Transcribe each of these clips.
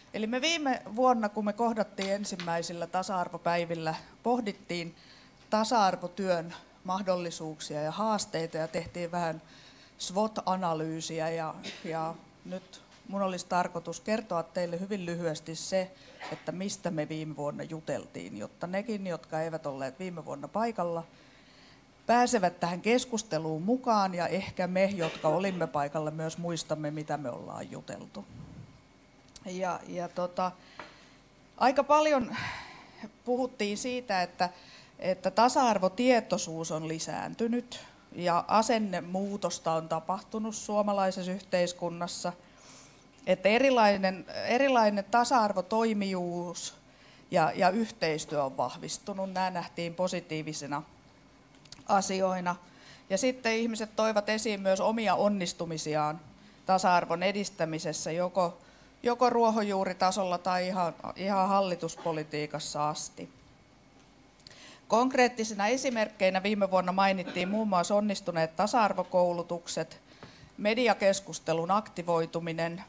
Eli me viime vuonna, kun me kohdattiin ensimmäisillä tasa-arvopäivillä, pohdittiin tasa-arvotyön mahdollisuuksia ja haasteita ja tehtiin vähän SWOT-analyysiä ja nyt mun olisi tarkoitus kertoa teille hyvin lyhyesti se, että mistä me viime vuonna juteltiin, jotta nekin, jotka eivät olleet viime vuonna paikalla, pääsevät tähän keskusteluun mukaan ja ehkä me, jotka olimme paikalla, myös muistamme, mitä me ollaan juteltu. Aika paljon puhuttiin siitä, että tasa-arvotietoisuus on lisääntynyt ja asennemuutosta on tapahtunut suomalaisessa yhteiskunnassa, että erilainen tasa-arvotoimijuus ja yhteistyö on vahvistunut. Nämä nähtiin positiivisina asioina. Ja sitten ihmiset toivat esiin myös omia onnistumisiaan tasa-arvon edistämisessä, joko ruohonjuuritasolla tai ihan hallituspolitiikassa asti. Konkreettisina esimerkkeinä viime vuonna mainittiin muun muassa onnistuneet tasa-arvokoulutukset, mediakeskustelun aktivoituminen,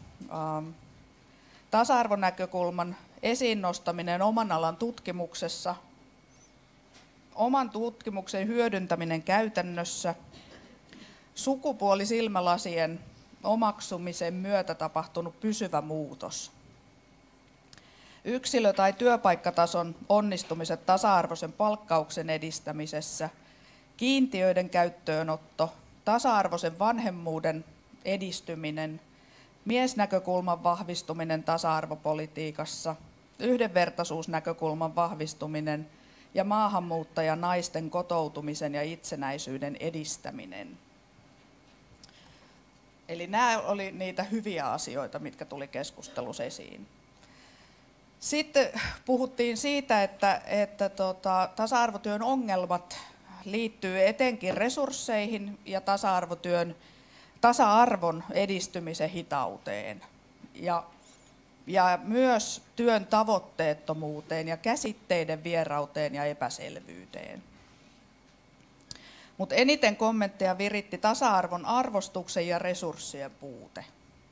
tasa-arvonäkökulman esiin nostaminen oman alan tutkimuksessa, oman tutkimuksen hyödyntäminen käytännössä, sukupuolisilmälasien omaksumisen myötä tapahtunut pysyvä muutos, yksilö- tai työpaikkatason onnistumiset tasa-arvoisen palkkauksen edistämisessä, kiintiöiden käyttöönotto, tasa-arvoisen vanhemmuuden edistyminen, miesnäkökulman vahvistuminen tasa-arvopolitiikassa, yhdenvertaisuusnäkökulman vahvistuminen ja maahanmuuttajanaisten kotoutumisen ja itsenäisyyden edistäminen. Eli nämä oli niitä hyviä asioita, mitkä tuli keskustelussa esiin. Sitten puhuttiin siitä, että tasa-arvotyön ongelmat liittyy etenkin resursseihin ja tasa-arvon edistymisen hitauteen ja myös työn tavoitteettomuuteen ja käsitteiden vierauteen ja epäselvyyteen. Mutta eniten kommentteja viritti tasa-arvon arvostuksen ja resurssien puute.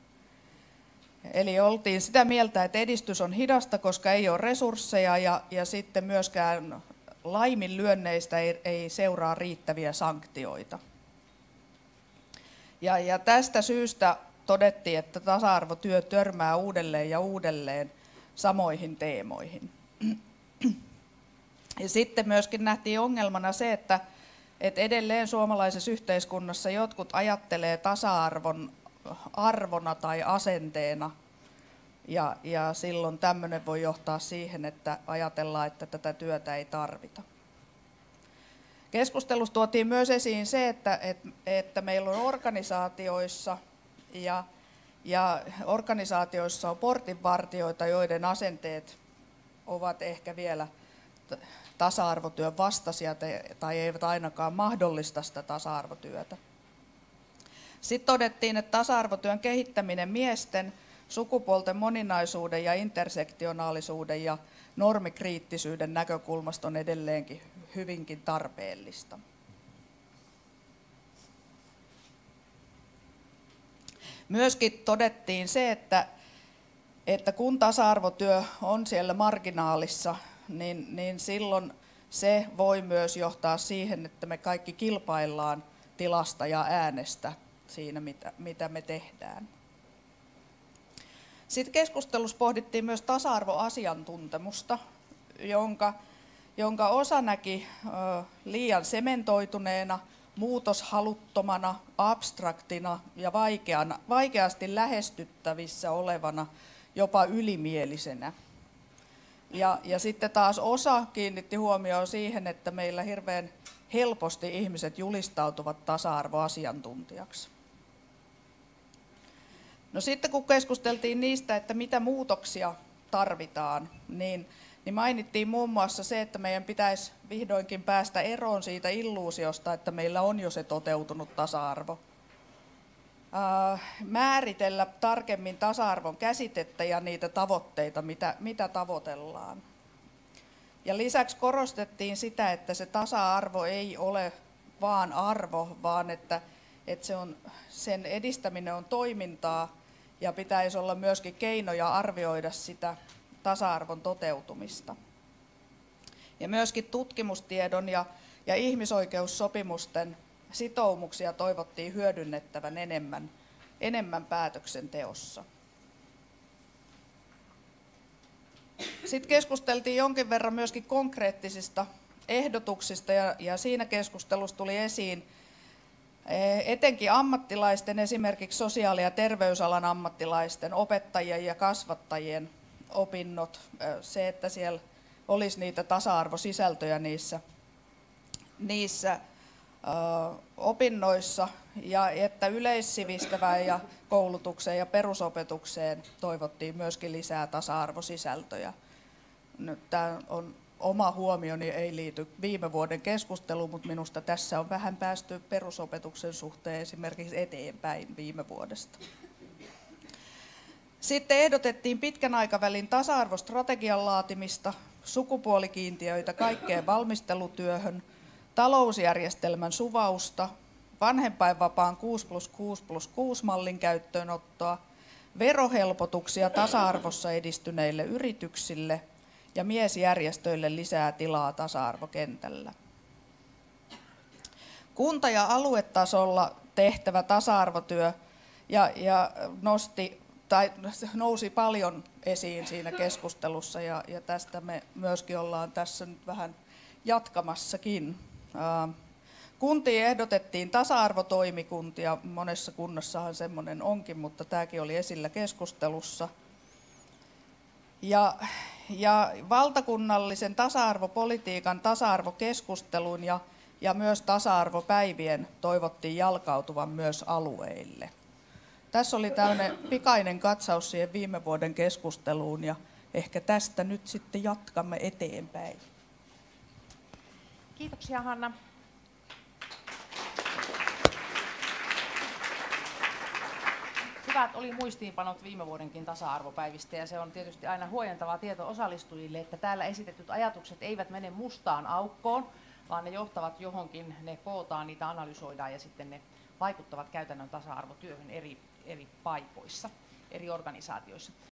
Eli oltiin sitä mieltä, että edistys on hidasta, koska ei ole resursseja ja sitten myöskään laiminlyönneistä ei seuraa riittäviä sanktioita. Ja tästä syystä todettiin, että tasa-arvotyö törmää uudelleen ja uudelleen samoihin teemoihin. Ja sitten myöskin nähtiin ongelmana se, että edelleen suomalaisessa yhteiskunnassa jotkut ajattelee tasa-arvon arvona tai asenteena, ja silloin tämmöinen voi johtaa siihen, että ajatellaan, että tätä työtä ei tarvita. Keskustelussa tuotiin myös esiin se, että meillä on organisaatioissa ja organisaatioissa on portinvartijoita, joiden asenteet ovat ehkä vielä tasa-arvotyön vastaisia tai eivät ainakaan mahdollista sitä tasa-arvotyötä. Sitten todettiin, että tasa-arvotyön kehittäminen miesten, sukupuolten moninaisuuden ja intersektionaalisuuden ja normikriittisyyden näkökulmasta on edelleenkin hyvinkin tarpeellista. Myöskin todettiin se, että kun tasa-arvotyö on siellä marginaalissa, niin silloin se voi myös johtaa siihen, että me kaikki kilpaillaan tilasta ja äänestä siinä, mitä me tehdään. Sitten keskustelussa pohdittiin myös tasa-arvoasiantuntemusta, jonka osa näki liian sementoituneena, muutoshaluttomana, abstraktina ja vaikeasti lähestyttävissä olevana, jopa ylimielisenä. Ja sitten taas osa kiinnitti huomioon siihen, että meillä hirveän helposti ihmiset julistautuvat tasa-arvoasiantuntijaksi. No sitten kun keskusteltiin niistä, että mitä muutoksia tarvitaan, niin mainittiin muun muassa se, että meidän pitäisi vihdoinkin päästä eroon siitä illuusiosta, että meillä on jo se toteutunut tasa-arvo. Määritellä tarkemmin tasa-arvon käsitettä ja niitä tavoitteita, mitä tavoitellaan. Ja lisäksi korostettiin sitä, että se tasa-arvo ei ole vaan arvo, vaan että sen edistäminen on toimintaa ja pitäisi olla myöskin keinoja arvioida sitä tasa-arvon toteutumista. Ja myöskin tutkimustiedon ja ihmisoikeussopimusten sitoumuksia toivottiin hyödynnettävän enemmän päätöksenteossa. Sitten keskusteltiin jonkin verran myöskin konkreettisista ehdotuksista ja siinä keskustelussa tuli esiin etenkin ammattilaisten, esimerkiksi sosiaali- ja terveysalan ammattilaisten, opettajien ja kasvattajien opinnot, se, että siellä olisi niitä tasa-arvosisältöjä niissä opinnoissa ja että yleissivistävään ja koulutukseen ja perusopetukseen toivottiin myöskin lisää tasa-arvosisältöjä. Nyt tämä on oma huomioni, ei liity viime vuoden keskusteluun, mutta minusta tässä on vähän päästy perusopetuksen suhteen esimerkiksi eteenpäin viime vuodesta. Sitten ehdotettiin pitkän aikavälin tasa-arvostrategian laatimista, sukupuolikiintiöitä kaikkeen valmistelutyöhön, talousjärjestelmän suvausta, vanhempainvapaan 6+6+6-mallin käyttöönottoa, verohelpotuksia tasa-arvossa edistyneille yrityksille ja miesjärjestöille lisää tilaa tasa-arvokentällä. Kunta- ja aluetasolla tehtävä tasa-arvotyö nousi paljon esiin siinä keskustelussa ja tästä me myöskin ollaan tässä nyt vähän jatkamassakin. Kuntiin ehdotettiin tasa-arvotoimikuntia, monessa kunnassahan semmoinen onkin, mutta tämäkin oli esillä keskustelussa. Ja valtakunnallisen tasa-arvopolitiikan, tasa-arvokeskustelun ja myös tasa-arvopäivien toivottiin jalkautuvan myös alueille. Tässä oli tämmöinen pikainen katsaus siihen viime vuoden keskusteluun ja ehkä tästä nyt sitten jatkamme eteenpäin. Kiitoksia, Hanna. Hyvät oli muistiinpanot viime vuodenkin tasa-arvopäivistä ja se on tietysti aina huojentavaa tieto osallistujille, että täällä esitetyt ajatukset eivät mene mustaan aukkoon, vaan ne johtavat johonkin, ne kootaan, niitä analysoidaan ja sitten ne vaikuttavat käytännön tasa-arvotyöhön eri paikoissa, eri organisaatioissa.